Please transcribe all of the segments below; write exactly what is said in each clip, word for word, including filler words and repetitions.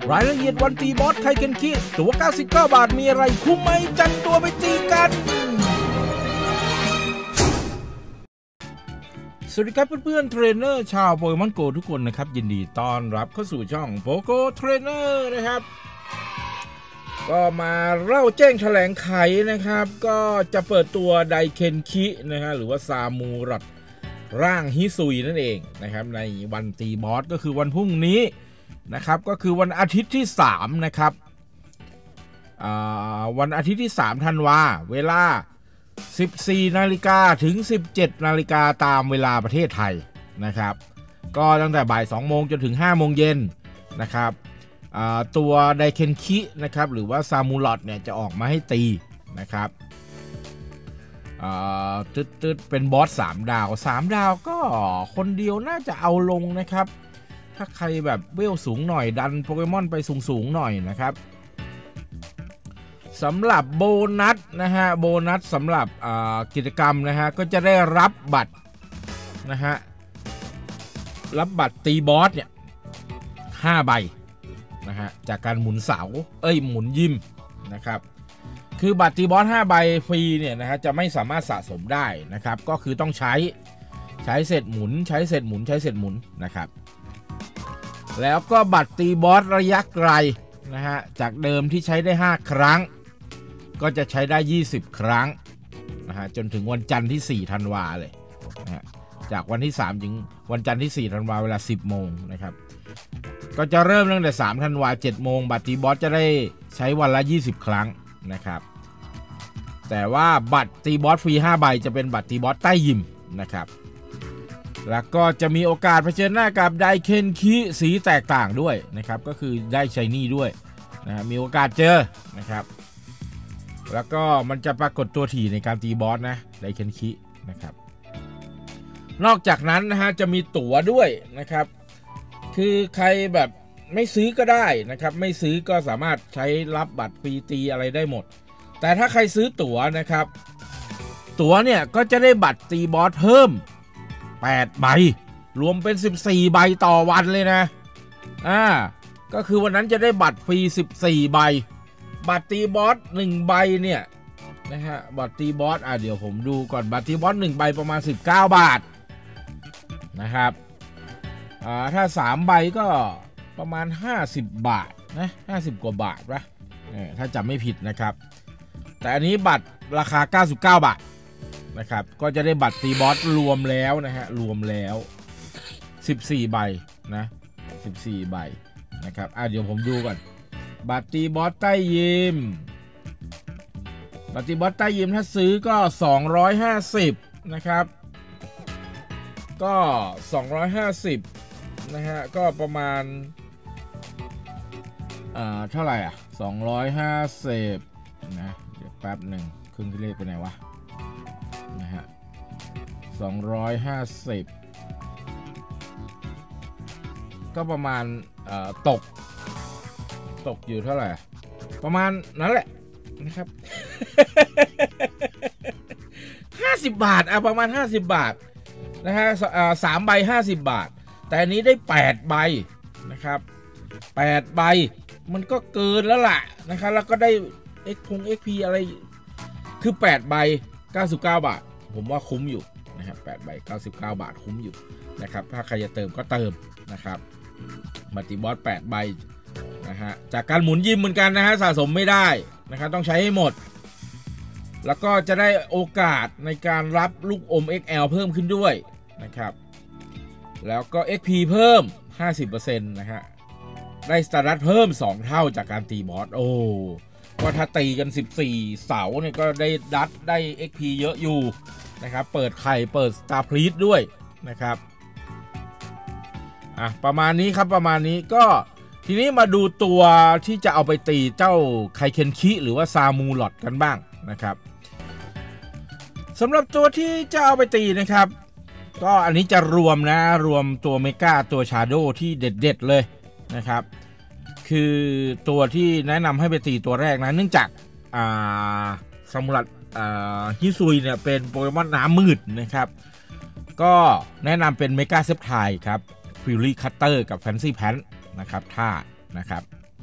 รายละเอียดวันตีบอสไคเคนคิตัวเก้าสิบเก้าบาทมีอะไรคุ้มไหมจัดตัวไปตีกันสวัสดีครับเพื่อนๆเทรนเนอร์ชาวโปเกมอนโกทุกคนนะครับยินดีต้อนรับเข้าสู่ช่องโปโกเทรนเนอร์นะครับก็มาเล่าแจ้งแถลงไขนะครับก็จะเปิดตัวไดเคนคินะฮะหรือว่าซามูรัดร่างฮิซุยนั่นเองนะครับในวันตีบอสก็คือวันพรุ่งนี้นะครับก็คือวันอาทิตย์ที่สามนะครับวันอาทิตย์ที่สามธันวาเวลา สิบสี่นาฬิกา ถึง สิบเจ็ดนาฬิกาตามเวลาประเทศไทยนะครับก็ตั้งแต่บ่ายสองโมงจนถึงห้าโมงเย็นนะครับตัวไดเคนคินะครับหรือว่าซามูรอดเนี่ยจะออกมาให้ตีนะครับตึ๊ดๆเป็นบอสสามดาวสามดาวก็คนเดียวน่าจะเอาลงนะครับถ้าใครแบบเวลสูงหน่อยดันโปเกมอนไปสูงๆหน่อยนะครับสำหรับโบนัสนะฮะโบนัสสำหรับกิจกรรมนะฮะก็จะได้รับบัตรนะฮะรับบัตรตีบอสเนี่ยห้าใบนะฮะจากการหมุนเสาเอ้ยหมุนยิมนะครับคือบัตรตีบอสห้าใบฟรีเนี่ยนะฮะจะไม่สามารถสะสมได้นะครับก็คือต้องใช้ใช้เสร็จหมุนใช้เสร็จหมุนใช้เสร็จหมุนนะครับแล้วก็บัตรตีบอสระยะไกลนะฮะจากเดิมที่ใช้ได้ห้าครั้งก็จะใช้ได้ยี่สิบครั้งนะฮะจนถึงวันจันทร์ที่สี่ธันวาเลยนะฮะจากวันที่สามถึงวันจันทร์ที่สี่ธันวาเวลาสิบโมงนะครับก็จะเริ่มตั้งแต่สามธันวาเจ็ดโมงบัตรตีบอสจะได้ใช้วันละยี่สิบครั้งนะครับแต่ว่าบัตรตีบอสฟรีห้าใบจะเป็นบัตรตีบอสใต้ยิมนะครับแล้วก็จะมีโอกาสเผชิญหน้ากับไดเคนคิสีแตกต่างด้วยนะครับก็คือได้ไชนี่ด้วยนะมีโอกาสเจอนะครับแล้วก็มันจะปรากฏตัวถี่ในการตีบอสนะไดเคนคินะครับนอกจากนั้นนะฮะจะมีตั๋วด้วยนะครับคือใครแบบไม่ซื้อก็ได้นะครับไม่ซื้อก็สามารถใช้รับบัตรฟรีตีอะไรได้หมดแต่ถ้าใครซื้อตั๋วนะครับตั๋วเนี่ยก็จะได้บัตรตีบอสเพิ่มแปดใบรวมเป็นสิบสี่ใบต่อวันเลยนะอ่าก็คือวันนั้นจะได้บัตรฟรีสิบสี่ใบบัตรตีบอสหนึ่งใบเนี่ยนะฮะบัตรตีบอสอ่ะเดี๋ยวผมดูก่อนบัตรตีบอสหนึ่งใบประมาณสิบเก้าบาทนะครับอ่าถ้าสามใบก็ประมาณห้าสิบบาทนะห้าสิบกว่าบาทป่ะเออถ้าจำไม่ผิดนะครับแต่อันนี้บัตรราคาเก้าสิบเก้าบาทนะครับก็จะได้บัตรตีบอสรวมแล้วนะฮะรวมแล้วสิบสี่ใบนะสิบสี่ใบนะครับอ่ะเดี๋ยวผมดูก่อนบัตรตีบอสใต้ยิมบัตรตีบอสใต้ยิมถ้าซื้อก็สองร้อยห้าสิบนะครับก็สองร้อยห้าสิบนะฮะก็ประมาณอ่าเท่าไหร่อ่ะสองร้อยห้าสิบนะเดี๋ยวแป๊บหนึ่งเครื่องคิดเลขไปไหนวะนะฮะสองร้อยห้าสิบก็ประมาณเอ่อตกตกอยู่เท่าไหร่ประมาณนั้นแหละนะครับ ห้าสิบบาทอ่ะประมาณห้าสิบบาทนะฮะอ่าสามใบห้าสิบบาทแต่อันนี้ได้แปดใบนะครับแปดใบมันก็เกินแล้วล่ะนะครับแล้วก็ได้ X พง เอ็กซ์ พี อะไรคือแปดใบเก้าสิบเก้าบาทผมว่าคุ้มอยู่นะครับแปดใบเก้าสิบเก้าบาทคุ้มอยู่นะครับถ้าใครจะเติมก็เติมนะครับบัตรตีบอสแปดใบนะฮะจากการหมุนยิมเหมือนกันนะฮะสะสมไม่ได้นะครับต้องใช้ให้หมดแล้วก็จะได้โอกาสในการรับลูกอม เอ็กซ์ แอล เพิ่มขึ้นด้วยนะครับแล้วก็ เอ็กซ์ พี เพิ่ม ห้าสิบเปอร์เซ็นต์ นะฮะได้สตาร์ดัตเพิ่มสองเท่าจากการตีบอสโอ้ก็ถ้าตีกันสิบสี่เสาเนี่ยก็ได้ดัตได้ เอ็กซ์ พี เยอะอยู่นะครับเปิดไข่เปิดสตาร์พลีทด้วยนะครับอ่ะประมาณนี้ครับประมาณนี้ก็ทีนี้มาดูตัวที่จะเอาไปตีเจ้าไคเคนคิหรือว่าซามูรอดกันบ้างนะครับสำหรับตัวที่จะเอาไปตีนะครับก็อันนี้จะรวมนะรวมตัวเมกาตัวชาโดที่เด็ดๆเลยนะครับคือตัวที่แนะนำให้ไปตีตัวแรกนะเนื่องจากอ่าซามูรอดอ่าฮิซุยเนี่ยเป็นโปเกมอนน้ำมืดนะครับก็แนะนำเป็นเมกาเซปไทครับฟิลลี่คัตเตอร์กับแฟนซี่แพนนะครับท่านะครับ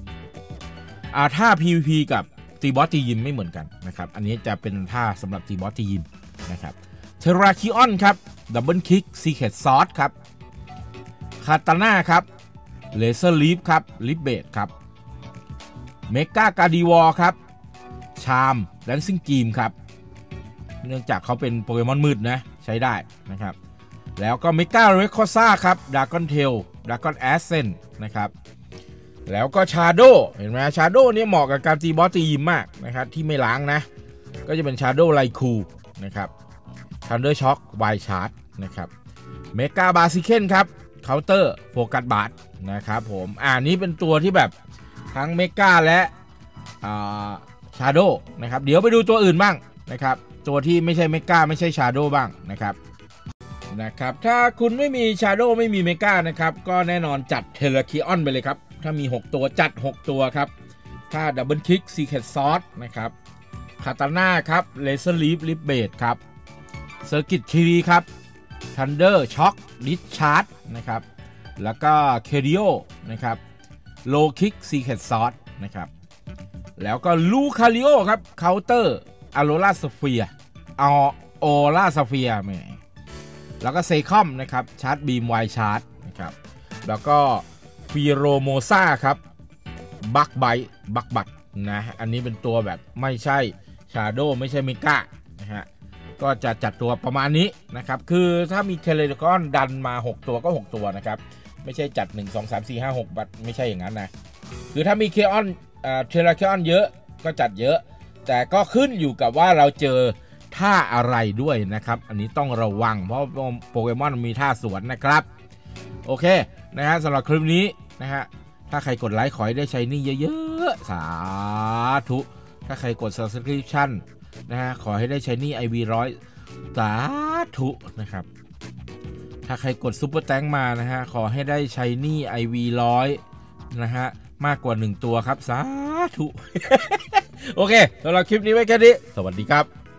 อ่าท่า พี วี พี กับตีบอสตียิมไม่เหมือนกันนะครับอันนี้จะเป็นท่าสำหรับตีบอสตียิมนะครับเทราคิออนครับดับเบิลคิกซีเคทซอสครับคาตาน่าครับเลเซอร์ลีฟครับลิฟเบดครับเมกาการดีวอลครับชามแดนซิ่งกีมครับเนื่องจากเขาเป็นโปเกมอนมืดนะใช้ได้นะครับแล้วก็เมกาเรคคอซ่าครับดากอนเทลดากอนแอสเซนนะครับแล้วก็ชาโดเห็นไหมชาโดเนี่ยเหมาะกับการตีบอสตียิมมากนะครับที่ไม่ล้างนะก็จะเป็นชาโดไลคูนะครับทันเดอร์ช็อคไวชาร์ดนะครับเมกาบาซิเคนครับเคาน์เตอร์โฟกัสบาร์นะครับผมอ่านี้เป็นตัวที่แบบทั้งเมกาและชาโดนะครับเดี๋ยวไปดูตัวอื่นบ้างนะครับตัวที่ไม่ใช่เมกาไม่ใช่ชาโดบ้างนะครับนะครับถ้าคุณไม่มีชาโดไม่มีเมกานะครับก็แน่นอนจัดเทเลคิออนไปเลยครับถ้ามีหกตัวจัดหกตัวครับถ้าดับเบิลคิกซีเคทซอสนะครับคาตาน่าครับเลเซอร์ลีฟลิฟเบดครับเซอร์กิตคีรีครับทันเดอร์ช็อคดิสชาร์ดนะครับแล้วก็เคดิโอนะครับโลคิกซีเคทซอสนะครับแล้วก็ลูคาริโอครับเคาน์เตอร์อโรราสเฟียเอาโอราสเฟียแม่แล้วก็เซคอมนะครับชาร์จบีมไวชาร์จนะครับแล้วก็ฟีโรโมซาครับบักไบบักบัตนะอันนี้เป็นตัวแบบไม่ใช่ชาโดไม่ใช่เมกานะฮะก็จะจัดตัวประมาณนี้นะครับคือถ้ามีเทเลคอนดันมาหกตัวก็หกตัวนะครับไม่ใช่จัดหนึ่ง สอง สาม สี่ ห้า หกบัตไม่ใช่อย่างนั้นนะคือถ้ามีเคออนอ่าเทเลคอนเยอะก็จัดเยอะแต่ก็ขึ้นอยู่กับว่าเราเจอท่าอะไรด้วยนะครับอันนี้ต้องระวังเพราะโปเกมอนมีท่าสวนนะครับโอเคนะฮะสำหรับคลิปนี้นะฮะถ้าใครกดไลค์ขอให้ได้ใช้นี่เยอะๆสาธุถ้าใครกด Subscription นะฮะขอให้ได้ใช้นี่ ไอ วี หนึ่งร้อยสาธุนะครับถ้าใครกดซุปเปอร์แตงมานะฮะขอให้ได้ใช้นี่ ไอ วี หนึ่งร้อยนะฮะมากกว่าหนึ่งตัวครับสาธุ โอเคสำหรับคลิปนี้ไว้แค่นี้สวัสดีครับ